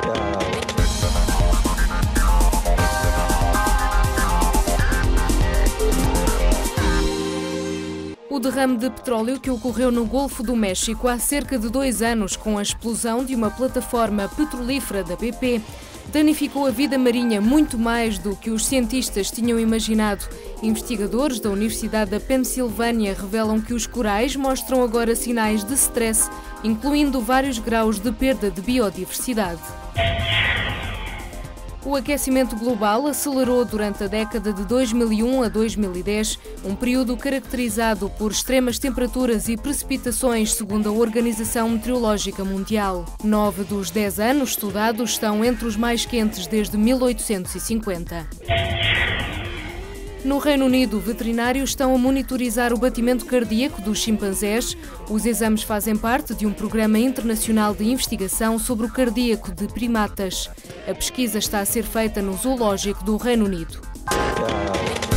O derrame de petróleo que ocorreu no Golfo do México há cerca de 2 anos com a explosão de uma plataforma petrolífera da BP danificou a vida marinha muito mais do que os cientistas tinham imaginado. Investigadores da Universidade da Pensilvânia revelam que os corais mostram agora sinais de stress, incluindo vários graus de perda de biodiversidade. O aquecimento global acelerou durante a década de 2001 a 2010, um período caracterizado por extremas temperaturas e precipitações, segundo a Organização Meteorológica Mundial. 9 dos 10 anos estudados estão entre os mais quentes desde 1850. No Reino Unido, veterinários estão a monitorizar o batimento cardíaco dos chimpanzés. Os exames fazem parte de um programa internacional de investigação sobre o cardíaco de primatas. A pesquisa está a ser feita no Zoológico do Reino Unido.